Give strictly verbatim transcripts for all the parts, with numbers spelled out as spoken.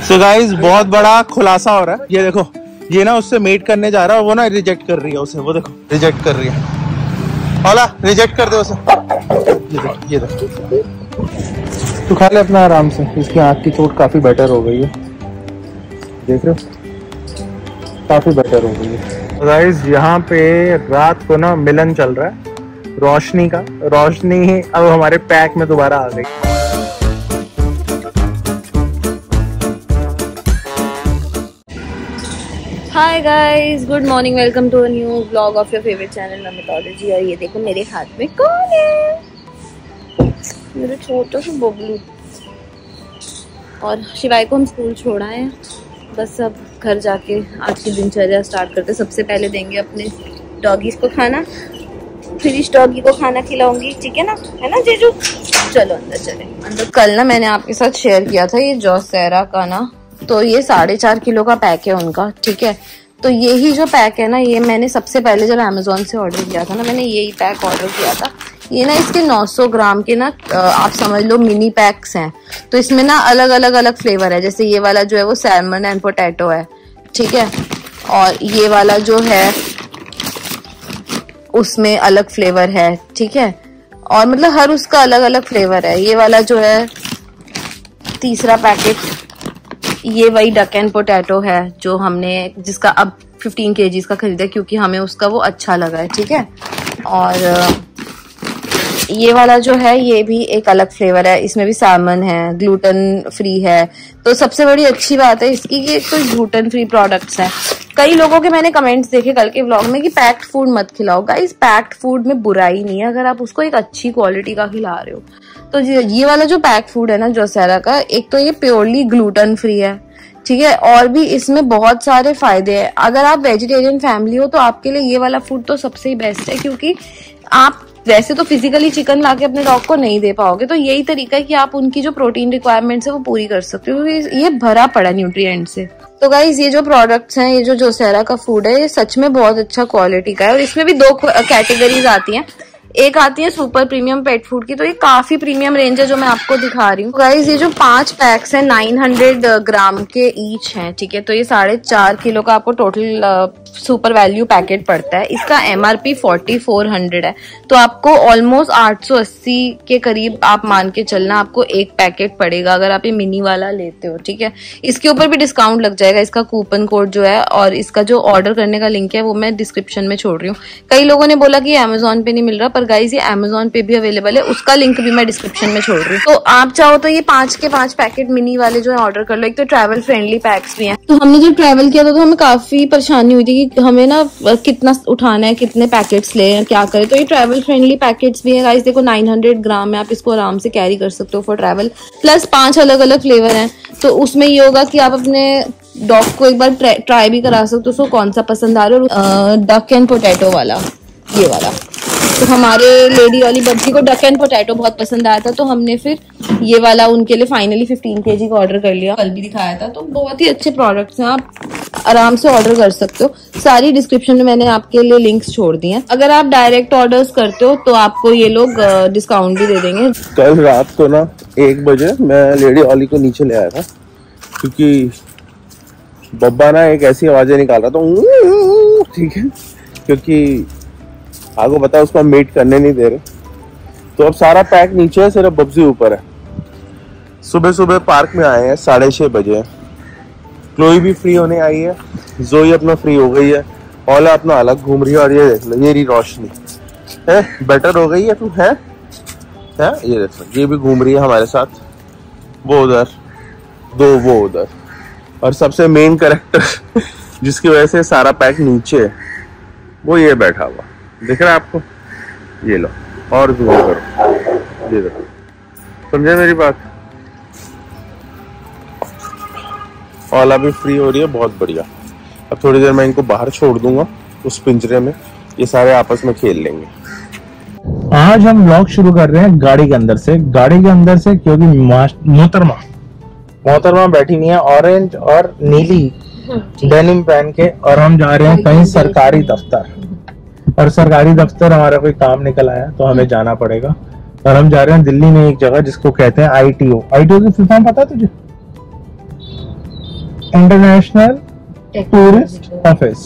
So guys बहुत बड़ा खुलासा हो रहा है। ये देखो, ये ना उससे मेट करने जा रहा है, वो ना रिजेक्ट कर रही है उसे। वो देखो रिजेक्ट कर रही है। ओला रिजेक्ट कर दे उसे। ये देखो, ये देखो। तू खा ले अपना आराम से। इसकी आँख की चोट काफी बेटर हो गई है, देख रहे हो, काफी बेटर हो गई है। गाइस यहाँ पे रात को ना मिलन चल रहा है रोशनी का। रोशनी अब हमारे पैक में दोबारा आ गई। Hi guys, good morning, welcome to a new blog of your favourite channel Namitology. और ये देखो मेरे हाथ में कौन है, मेरे छोटा सा बबलू। और शिवाय को हम स्कूल छोड़ आए हैं, बस अब घर जाके आज की दिनचर्या स्टार्ट करते। सबसे पहले देंगे अपने डॉगीज को खाना, फिर इस डॉगी को खाना खिलाऊंगी, ठीक है ना, है ना जीजू? चलो अंदर चले। अंदर कल ना मैंने आपके साथ शेयर किया था ये जोसेरा का ना, तो ये साढ़े चार किलो का पैक है उनका, ठीक है। तो यही जो पैक है ना, ये मैंने सबसे पहले जब अमेजोन से ऑर्डर किया था ना, मैंने यही पैक ऑर्डर किया था। ये ना इसके नौ सौ ग्राम के ना आप समझ लो मिनी पैक्स हैं। तो इसमें ना अलग अलग अलग फ्लेवर है। जैसे ये वाला जो है वो सैल्मन एंड पोटैटो है, ठीक है। और ये वाला जो है उसमें अलग फ्लेवर है, ठीक है। और मतलब हर उसका अलग अलग फ्लेवर है। ये वाला जो है तीसरा पैकेट, ये वही डक एंड पोटैटो है जो हमने, जिसका अब पंद्रह केजीज का खरीदा क्योंकि हमें उसका वो अच्छा लगा है, ठीक है। और ये वाला जो है ये भी एक अलग फ्लेवर है, इसमें भी सैल्मन है, ग्लूटेन फ्री है। तो सबसे बड़ी अच्छी बात है इसकी कि तो ग्लूटेन फ्री प्रोडक्ट्स हैं। कई लोगों के मैंने कमेंट्स देखे कल के व्लॉग में कि पैक्ड फूड मत खिलाओ। गाइस पैक्ड फूड में बुराई नहीं है अगर आप उसको एक अच्छी क्वालिटी का खिला रहे हो। तो ये वाला जो पैक्ड फूड है ना जोसेरा का, एक तो ये प्योरली ग्लूटेन फ्री है, ठीक है। और भी इसमें बहुत सारे फायदे हैं। अगर आप वेजिटेरियन फैमिली हो तो आपके लिए ये वाला फूड तो सबसे ही बेस्ट है, क्योंकि आप वैसे तो फिजिकली चिकन लाके अपने डॉग को नहीं दे पाओगे। तो यही तरीका है कि आप उनकी जो प्रोटीन रिक्वायरमेंट्स है वो पूरी कर सकते हो, क्योंकि ये भरा पड़ा न्यूट्रिएंट से। तो गाइज ये जो प्रोडक्ट्स हैं, ये जो जोसेरा का फूड है, ये सच में बहुत अच्छा क्वालिटी का है। और इसमें भी दो कैटेगरीज आती हैं। एक आती है सुपर प्रीमियम पेट फूड की, तो ये काफी प्रीमियम रेंज है जो मैं आपको दिखा रही हूँ। गाइस ये जो पांच पैक्स हैं नौ सौ ग्राम के ईच हैं, ठीक है। तो ये साढ़े चार किलो का आपको टोटल सुपर वैल्यू पैकेट पड़ता है। इसका एमआरपी फोर्टी फोर हंड्रेड है, तो आपको ऑलमोस्ट आठ सौ अस्सी के करीब आप मान के चलना आपको एक पैकेट पड़ेगा अगर आप ये मिनी वाला लेते हो, ठीक है। इसके ऊपर भी डिस्काउंट लग जाएगा, इसका कूपन कोड जो है और इसका जो ऑर्डर करने का लिंक है वो मैं डिस्क्रिप्शन में छोड़ रही हूँ। कई लोगों ने बोला कि अमेजोन पे नहीं मिल रहा, पर गाइस ये अमेजोन पे भी अवेलेबल है, उसका लिंक भी मैं डिस्क्रिप्शन में छोड़ रही हूँ। तो आप चाहो तो ये पांच के पांच पैकेट मिनी वाले जो है ऑर्डर कर लो। एक तो ट्रैवल फ्रेंडली पैक्स भी हैं। तो हमने जब ट्रैवल किया था तो हमें काफी परेशानी हुई थी कि हमें ना कितना उठाना है, कितने पैकेट्स ले, क्या करें। तो ये ट्रैवल फ्रेंडली पैकेट्स भी है गाइस। देखो नौ सौ ग्राम में आप इसको आराम से कैरी कर सकते हो फॉर ट्रैवल। प्लस पांच अलग अलग फ्लेवर हैं, तो उसमें ये होगा कि आप अपने डॉग को एक बार ट्राई भी करा सकते हो उसको कौन सा पसंद आ रहा है। डक एंड पोटैटो वाला, ये वाला, तो हमारे लेडी वाली बच्ची को डक एंड पोटैटो बहुत पसंद आया था, तो हमने फिर ये वाला उनके लिए फाइनली पंद्रह केजी का ऑर्डर कर लिया। कल भी दिखाया था। तो बहुत ही अच्छे प्रोडक्ट्स हैं, आप आराम से ऑर्डर कर सकते हो। सारी डिस्क्रिप्शन में मैंने आपके लिए लिंक्स छोड़ दिए हैं। अगर आप डायरेक्ट ऑर्डर्स करते हो तो आपको ये लोग डिस्काउंट भी दे देंगे। कल रात को ना एक बजे मैं लेडी ऑली को नीचे ले आया था, क्योंकि बब्बा ना एक ऐसी आवाजें निकाल रहा था, ठीक है, क्योंकि आपको पता है उसको मेट करने नहीं दे रहे। तो अब सारा पैक नीचे है, सिर्फ बब्जी ऊपर है। सुबह सुबह पार्क में आए हैं, साढ़े छह बजे। क्लोई भी फ्री होने आई है, जोई अपना फ्री हो गई है, ओला अपना अलग घूम रही है। और ये देख लो, ये रही रोशनी है, बेटर हो गई है तू, है, है? ये देख लो, ये भी घूम रही है हमारे साथ। वो उधर दो, वो उधर। और सबसे मेन कैरेक्टर जिसकी वजह से सारा पैक नीचे है, वो ये बैठा हुआ दिख रहा है आपको। ये लो और जूम करो, ये देखो, समझे मेरी बात। ओला भी फ्री हो रही है, बहुत बढ़िया। अब थोड़ी देर मैं इनको बाहर छोड़ दूंगा उस पिंजरे में, ये सारे आपस में खेल लेंगे। आज हम व्लॉग शुरू कर रहे हैं गाड़ी के अंदर से। गाड़ी के अंदर से क्योंकि मोहतरमा मोहतरमा बैठी हुई है ऑरेंज और नीली डेनिम पहन के, और हम जा रहे हैं कहीं सरकारी दफ्तर। और सरकारी दफ्तर हमारा कोई काम निकल आया तो हमें जाना पड़ेगा। और हम जा रहे हैं दिल्ली में एक जगह जिसको कहते हैं I T O. I T O की फुल फॉर्म पता है तुझे? इंटरनेशनल टूरिस्ट ऑफिस,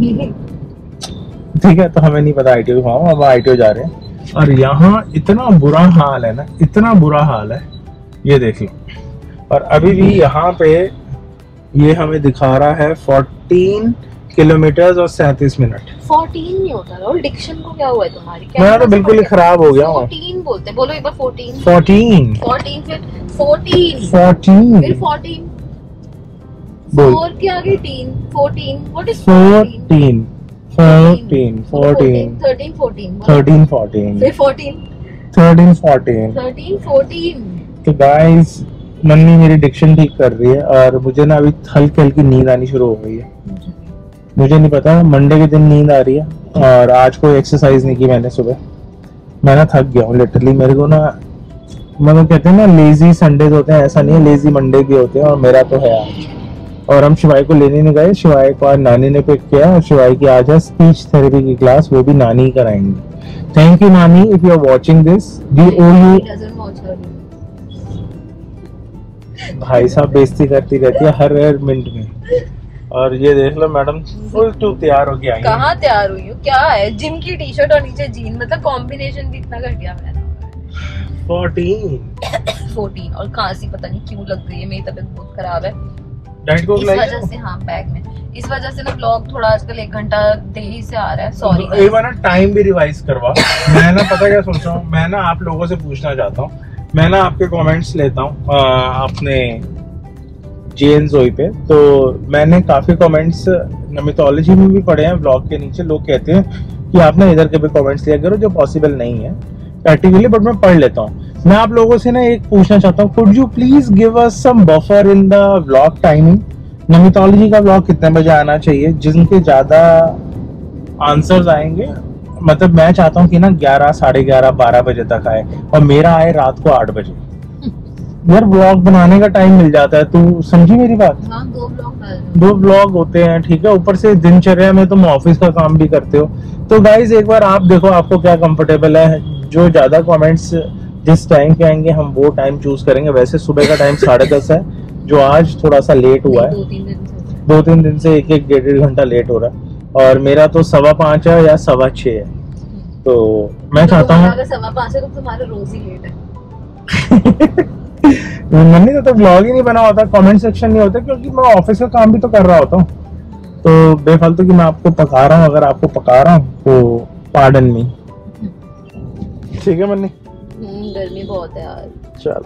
ठीक है। तो हमें नहीं पता आईटीओ घुमाओ, अब आईटीओ जा रहे हैं। और यहाँ इतना बुरा हाल है ना, इतना बुरा हाल है, ये देख लो। और अभी भी यहाँ पे ये हमें दिखा रहा है चौदह किलोमीटर और सैंतीस मिनट। चौदह नहीं होता राहुल, डिक्शन को क्या हुआ है तुम्हारी? क्या मैं तो बिल्कुल ही खराब हो गया हूँ। चौदह बोलते, बोलो एक बार चौदह। चौदह चौदह फिर चौदह चौदह फिर चौदह बोल। फोर के आगे तीन, चौदह। व्हाट इज चौदह चौदह चौदह तेरह, चौदह चौदह, तेरह चौदह फिर चौदह, तेरह चौदह। तेरह, चौदह। तो गाइस मन्नी मेरी डिक्शन ठीक कर रही है और मुझे ना अभी हल्की हल्की नींद आनी शुरू हो गई है। मुझे नहीं पता, मंडे के दिन नींद आ रही है और आज कोई एक्सरसाइज नहीं की मैंने सुबह। मैं ना थक गया हूँ लिटरली। मेरे को ना मतलब कहते हैं ना लेजी संडे होते हैं, ऐसा नहीं है, लेजी मंडे भी होते हैं और मेरा तो है आज। और हम शिवाय को लेने नहीं गए, शिवाय को आज नानी ने पिक किया और शिवाय की आज है स्पीच थेरेपी की क्लास, वो भी नानी ही कराएंगी। थैंक यू नानी, if you are watching this we owe you. भाई साहब बेइज्जती करती रहती है हर हर मिनट में। और ये देख लो मैडम फुल टू तैयार होके आई। कहाँ तैयार हुई हूँ? क्या है, जिम की टी शर्ट और नीचे जीन, मतलब कॉम्बिनेशन भी इतना घटिया है। चौदह चौदह और खांसी पता नहीं क्यों लग रही है, मेरी तबीयत बहुत खराब है डाइट कोक इस वजह से। हाँ बैग में, इस वजह से ना ब्लॉग थोड़ा आजकल एक घंटा देरी से आ रहा है, सॉरी। एक बार ना टाइम भी रिवाइज करवा। मैं ना पता क्या सोच रहा हूँ, मैं ना आप लोगों से पूछना चाहता हूँ, मैं ना आपके कमेंट्स लेता हूँ अपने जेन जोई पे। तो मैंने काफी कमेंट्स मिथोलॉजी में भी पढ़े हैं व्लॉग के नीचे। लोग कहते हैं कि आप ना इधर के भी कमेंट्स लिया करो, जो पॉसिबल नहीं है प्रैक्टिकली, बट मैं पढ़ लेता हूँ। मैं आप लोगों से ना एक पूछना चाहता हूँ, could you please give us some buffer in the vlog timing. Mythology का व्लॉग कितने बजे आना चाहिए, जिनके ज्यादा आंसर्स आएंगे। मतलब मैं चाहता हूँ कि ना ग्यारह साढ़े ग्यारह बारह बजे तक आए और मेरा आए रात को आठ बजे। यार व्लॉग बनाने का टाइम मिल जाता है, तू समझी मेरी बात? हाँ, दो व्लॉग दो व्लॉग होते हैं, ठीक है। ऊपर से दिनचर्या में तुम ऑफिस का काम भी करते हो। तो गाइज एक बार आप देखो आपको क्या कंफर्टेबल है। जो ज्यादा कमेंट्स जिस टाइम के आएंगे हम वो टाइम चूज करेंगे। वैसे सुबह का टाइम साढ़े दस है, जो आज थोड़ा सा लेट हुआ है, दो तीन दिन से एक एक डेढ़ डेढ़ घंटा लेट हो रहा है। और मेरा तो सवा पाँच है या सवा छः है। तो मैं तो चाहता हूँ सवा पाँच है तो तुम्हारा रोज ही लेट है। मम्मी तो, तो ब्लॉग ही नहीं बना होता, कमेंट सेक्शन नहीं होता, क्योंकि मैं ऑफिस का काम भी तो कर रहा होता हूँ। तो बेफालतू की मैं आपको पका रहा हूँ, अगर आपको पका रहा हूँ तो पार्डन मी। ठीक है मन्नी? गर्मी बहुत है यार। चल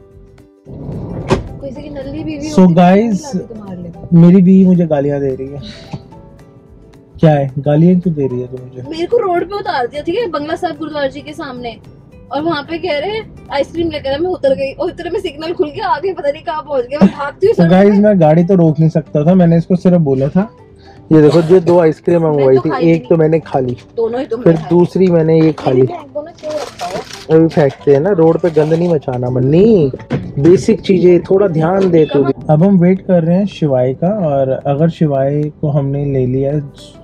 किसी की नल्ली बीवी सो गाइस मेरी बीवी मुझे गालियां दे रही है। क्या है, गालियां क्यों दे रही है तू मुझे? मेरे को रोड पे उतार दिया, ठीक है, बंगला साहब गुरुद्वारा जी के सामने, और वहाँ पे कह रहे हैं आइसक्रीम लेकर। मैं उतर गई और उतर में सिग्नल खुल गया, आगे पता नहीं कहाँ पहुँच गया। मैं भागती हूँ। तो गाइस मैं गाड़ी तो रोक नहीं सकता था, मैंने इसको सिर्फ बोला था ये देखो जो दो आइसक्रीम मंगवाई थी, एक तो मैंने खा ली, दोनों ही तुमने फिर दूसरी मैंने ये खा ली। अभी फेंकते हैं ना, रोड पे गंद नहीं मचाना मन्नी, बेसिक चीजें थोड़ा ध्यान दे तू भी। अब हम वेट कर रहे हैं शिवाय का, और अगर शिवाय को हमने ले लिया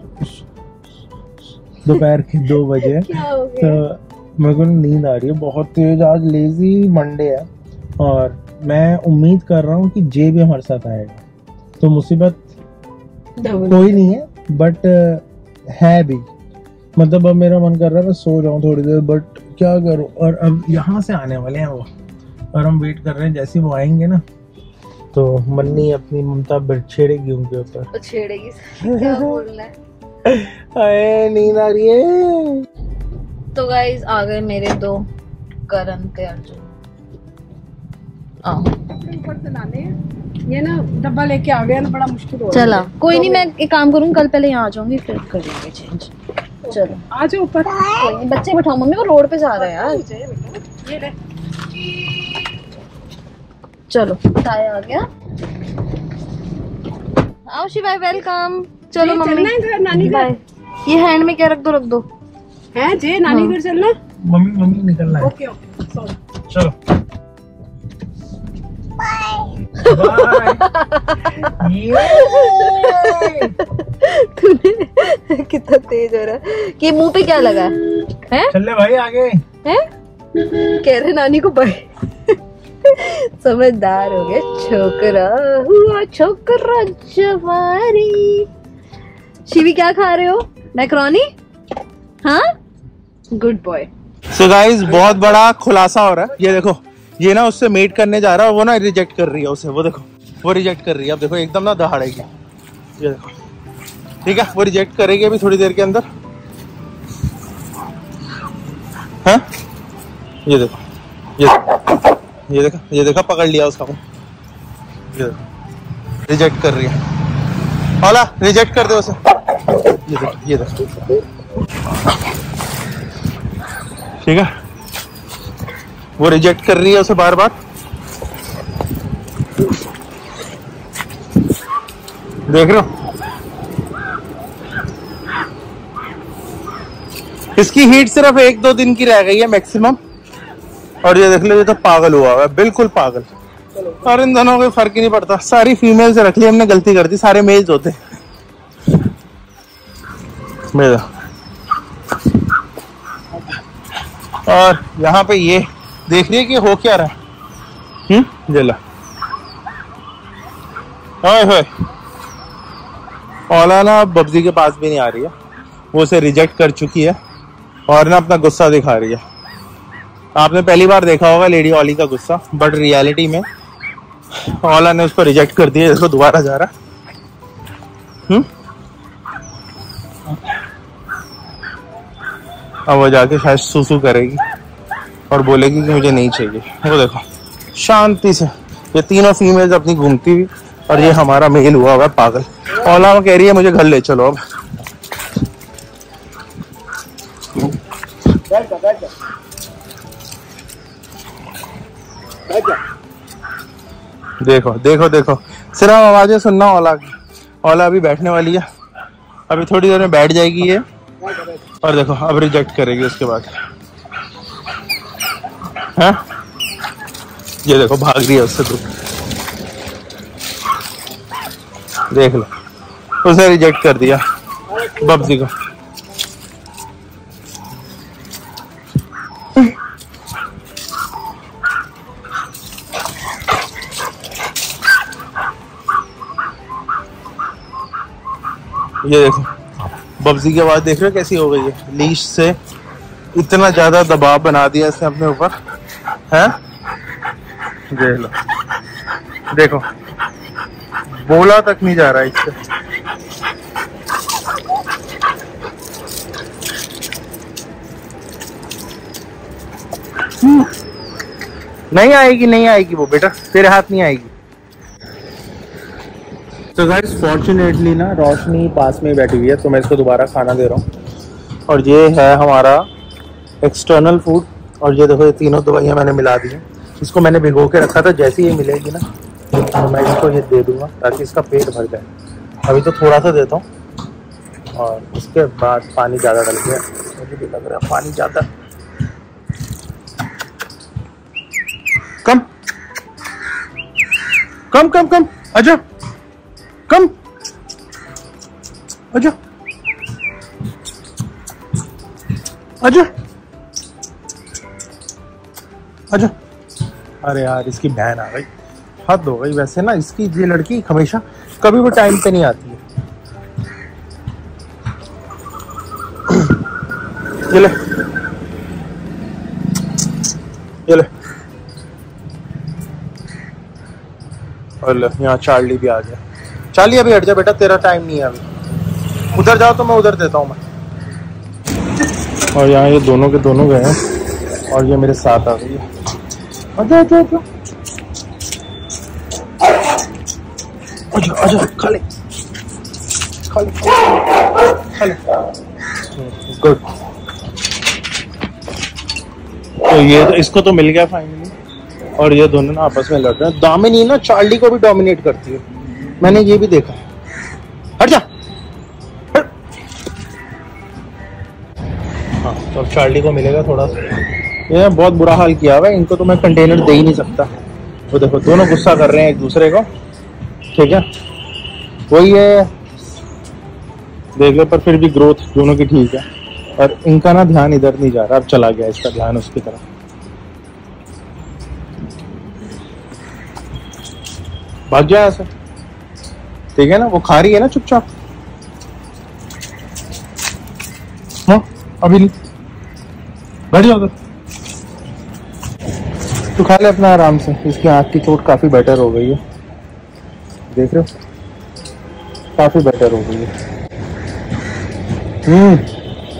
दोपहर के दो बजे तो मेरे को नींद आ रही है बहुत तेज। आज लेजी मंडे है और मैं उम्मीद कर रहा हूँ कि जे भी हमारे साथ आएगा, तो मुसीबत कोई नहीं है, बट है भी। मतलब अब मेरा मन कर रहा है मैं सो जाऊं थोड़ी देर, बट क्या करूं। और अब यहाँ से आने वाले हैं वो, और हम वेट कर रहे हैं, जैसे वो आएंगे ना तो मन्नी अपनी ममता छेड़ेगी उनके ऊपर। छेड़ेगी क्या बोलना है? अरे नींद आ रही है। तो गाइस आ गए मेरे दो करण के अर्जुन। आओ ऊपर से लाने ये ना डब्बा लेके आ गया ना, बड़ा मुश्किल हो रहा है। चला कोई नहीं, मैं एक काम करूँ, कल पहले यहाँ आ जाऊंगी फिर कर लेंगे चेंज। चलो आ जाओ ऊपर। कोई नहीं, बच्चे बैठाओ, मम्मी वो रोड पे जा रहा है यार। ये ले। चलो ताया आ गया। आओ शिवाय, वेलकम। चलो मम्मी चलना है घर नानी घर। ये हैंड में क्या रख दो, रख दो है जे नानी घर चलना। मम्मी मम्मी निकलना है। ओके ओके चलो तूने कितना तेज हो रहा है। कि मुंह पे क्या लगा है? चल ले भाई आगे। हैं? कह रहे नानी को बाय। समझदार हो गया छोकरा, हुआ छोकरा जवारी। शिवी क्या खा रहे हो? मैक्रोनी? हाँ, गुड बॉय। सो गाइस बहुत बड़ा खुलासा हो रहा है। ये देखो, ये ना उससे मेट करने जा रहा है, वो ना रिजेक्ट कर रही है उसे। वो देखो, वो रिजेक्ट कर रही है। अब देखो एकदम ना दहाड़ेगी। ये देखो, ठीक है, वो रिजेक्ट करेगी अभी थोड़ी देर के अंदर। हाँ, ये देखो, ये ये देखो, ये देखो, पकड़ लिया उसका मुंह। ये देखो, रिजेक्ट कर रही है। ओला, रिजेक्ट कर दे उसे। ये देखो, ये देखो, ठीक है, वो रिजेक्ट कर रही है उसे बार बार। देख रहे हो, इसकी हीट सिर्फ एक दो दिन की रह गई है मैक्सिमम। और ये देख लो, ये तो पागल हुआ है, बिल्कुल पागल। और इन दोनों को फर्क ही नहीं पड़ता। सारी फीमेल से रख ली हमने, गलती कर दी। सारे मेल्स होते मेरा। और यहाँ पे ये देख रही है कि हो क्या रहा है। हम्म, जला ओए होए। ओला ना बब्जी के पास भी नहीं आ रही है, वो उसे रिजेक्ट कर चुकी है और ना अपना गुस्सा दिखा रही है। आपने पहली बार देखा होगा लेडी ओली का गुस्सा, बट रियलिटी में ओला ने उसको रिजेक्ट कर दिया। इसको दोबारा जा रहा। हम्म, अब वो जाके शायद सुसु करेगी और बोलेगी कि मुझे नहीं चाहिए। वो देखो, शांति से ये तीनों फीमेल्स अपनी घूमती हुई, और ये हमारा मेल हुआ हुआ पागल। ओला वो कह रही है मुझे घर ले चलो। अब देखो देखो देखो, सिर्फ आवाजें सुनना ओला की। ओला अभी बैठने वाली है, अभी थोड़ी देर में बैठ जाएगी ये। और देखो, अब रिजेक्ट करेगी उसके बाद। है, ये देखो भाग रही है उससे दूर। देख लो, उसने रिजेक्ट कर दिया बब्जी को। ये देखो, बब्जी की आवाज देख रहे हो कैसी हो गई है। लीश से इतना ज्यादा दबाव बना दिया इसने अपने ऊपर। है, देख लो, देखो, बोला तक नहीं जा रहा है इससे। नहीं आएगी, नहीं आएगी वो बेटा, तेरे हाथ नहीं आएगी। तो गाइस फॉर्चुनेटली ना रोशनी पास में ही बैठी हुई है, तो मैं इसको दोबारा खाना दे रहा हूँ। और ये है हमारा एक्सटर्नल फूड। और ये देखो, ये तीनों दवाइयाँ मैंने मिला दी हैं। इसको मैंने भिगो के रखा था, जैसे ही ये मिलेगी ना तो मैं इसको ये दे दूंगा ताकि इसका पेट भर जाए। अभी तो थोड़ा सा देता हूँ, और उसके बाद पानी ज़्यादा डल गया, मुझे भी लग रहा है पानी ज़्यादा। कम कम कम कम, आजा, कम, आजा, आजा, आजा। अरे यार, इसकी बहन आ गई, हद हो गई। वैसे ना इसकी ये लड़की हमेशा कभी भी टाइम पे नहीं आती है। ये ले, ये ले। और यहाँ चार्ली भी आ गया। चार्ली अभी हट जा बेटा, तेरा टाइम नहीं है अभी। उधर जाओ तो मैं उधर देता हूँ मैं। और यहाँ ये दोनों के दोनों गए हैं, और ये मेरे साथ आ गई है। आजा आजा आजा आजा आजा, खा ले खा ले खा ले। गुड। तो ये तो इसको तो मिल गया फाइनली। और ये दोनों ना आपस में लड़ रहे हैं। दामिनी ना चार्ली को भी डोमिनेट करती है, मैंने ये भी देखा। हट जा, हट। हाँ, तो अब चार्ली को मिलेगा थोड़ा सा। ये बहुत बुरा हाल किया हुआ है, इनको तो मैं कंटेनर दे ही नहीं सकता। वो देखो, दोनों गुस्सा कर रहे हैं एक दूसरे को, ठीक है। वही है, देख लो, पर फिर भी ग्रोथ दोनों की ठीक है। और इनका ना ध्यान इधर नहीं जा रहा, अब चला गया इसका ध्यान उसकी तरफ। भाग जा ऐसे, ठीक है ना? वो खा रही है ना चुपचाप। हाँ अभी नहीं, बैठ जाओ उधर। तू खा ले अपना आराम से। इसकी आँख की चोट काफी बेटर हो गई है, देख रहे हो? काफी बेटर हो गई है। हम्म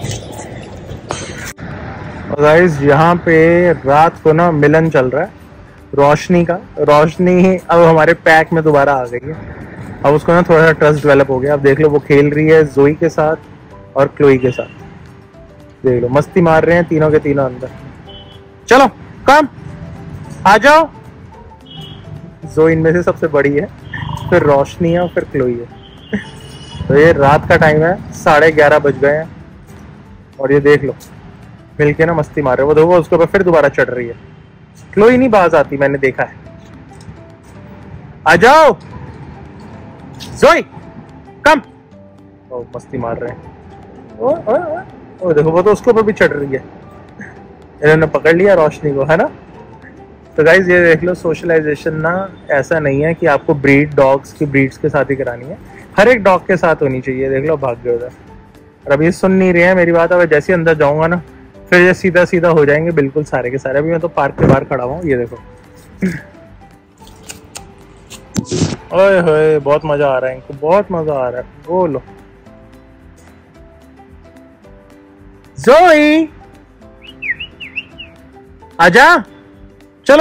गाइस यहाँ पे रात को ना मिलन चल रहा है रोशनी का। रोशनी अब हमारे पैक में दोबारा आ गई है। अब उसको ना थोड़ा सा ट्रस्ट डेवलप हो गया। अब देख लो वो खेल रही है जोई के साथ और क्लोई के साथ। देख लो मस्ती मार रहे हैं तीनों के तीनों अंदर। चलो कम आ जाओ। जोई इनमें से सबसे बड़ी है, फिर रोशनी है और फिर क्लोई है। तो ये रात का टाइम है, साढ़े ग्यारह बज गए हैं और ये देख लो मिलके ना मस्ती मार रहे हैं। वो देखो उसके ऊपर फिर दोबारा चढ़ रही है। क्लोई नहीं बाज आती, मैंने देखा है। आ जाओ जोई कम। ओ मस्ती मार रहे हैं। ओ, ओ, ओ, ओ देखो वो तो उसके ऊपर भी चढ़ रही है। इन्होंने पकड़ लिया रोशनी को, है ना? तो गाइज ये देख लो सोशलाइजेशन ना ऐसा नहीं है कि आपको ब्रीड डॉग्स की ब्रीड्स के साथ ही करानी है, हर एक डॉग के साथ होनी चाहिए। देख लो भाग गए उधर। और अभी सुन नहीं रहे हैं मेरी बात। अब जैसे अंदर जाऊंगा ना फिर ये सीधा सीधा हो जाएंगे बिल्कुल सारे के सारे। अभी मैं तो पार्क के बाहर खड़ा हुआ हूँ, ये देखो। ओए होए बहुत मजा आ रहा है इनको, बहुत मजा आ रहा है। बोलो जोई आजा चलो।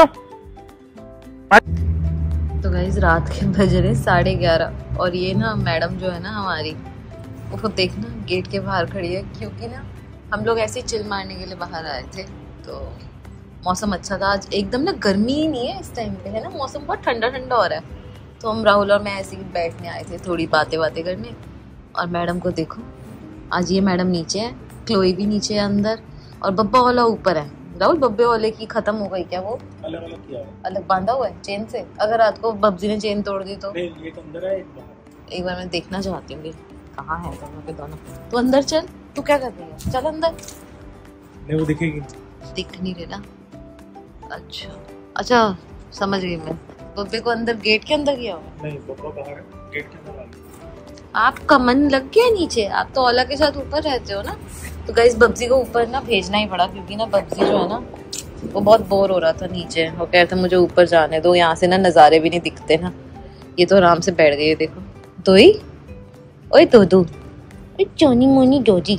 तो गाइस रात के बज रहे साढ़े ग्यारह और ये ना मैडम जो है ना हमारी, वो देखना गेट के बाहर खड़ी है। क्योंकि ना हम लोग ऐसे ही चिल मारने के लिए बाहर आए थे, तो मौसम अच्छा था आज। एकदम ना गर्मी ही नहीं है इस टाइम पे, है ना? मौसम बहुत ठंडा ठंडा हो रहा है। तो हम राहुल और मैं ऐसे ही बैठने आए थे, थोड़ी बातें बातें करने। और मैडम को देखो, आज ये मैडम नीचे है, क्लोई भी नीचे है अंदर, और बब्बा वाला ऊपर है। राहुल बब्बे वाले की खत्म हो गई क्या? वो अलग अलग किया है, अलग बांधा हुआ है चेन से। अगर रात को बब्जी ने चेन तोड़ दी तो? नहीं, एक अंदर है एक बाहर। एक बार मैं देखना चाहती हूँ कहाँ है दोनों के दोनों। तू अंदर चल, तू क्या कर रही है? चल अंदर। नहीं वो दिखेगी, दिख नहीं रहा। अच्छा अच्छा समझ गई मैं। बब्बे को अंदर गेट के अंदर किया हुआ? नहीं बब्बा बाहर है, गेट के अंदर आ गई। आपका मन लग गया नीचे? आप तो ओला के साथ ऊपर रहते हो ना। तो गाइस बब्जी को ऊपर ना भेजना ही पड़ा, क्योंकि ना बब्जी जो है ना वो बहुत बोर हो रहा था नीचे। वो कह रहे थे मुझे ऊपर जाने दो, यहाँ से ना नज़ारे भी नहीं दिखते ना। ये तो आराम से बैठ गई है, देखो। दोई ओए दो दो, चोनी मोनी डोजी,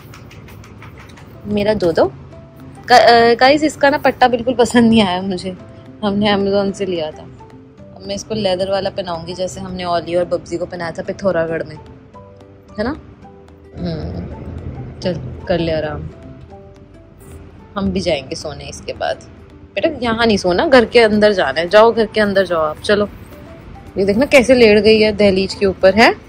मेरा दो दो। गाइस इसका ना पट्टा बिल्कुल पसंद नहीं आया मुझे, हमने अमेज़न से लिया था। अब मैं इसको लेदर वाला पहनाऊंगी, जैसे हमने ओली और बब्जी को पहनाया था पिथौरागढ़ में, है ना? हम्म चल कर ले आराम, हम भी जाएंगे सोने इसके बाद। बेटा यहाँ नहीं सोना, घर के अंदर जाना है। जाओ घर के अंदर जाओ आप, चलो। ये देखना कैसे लेट गई है दहलीज के ऊपर, है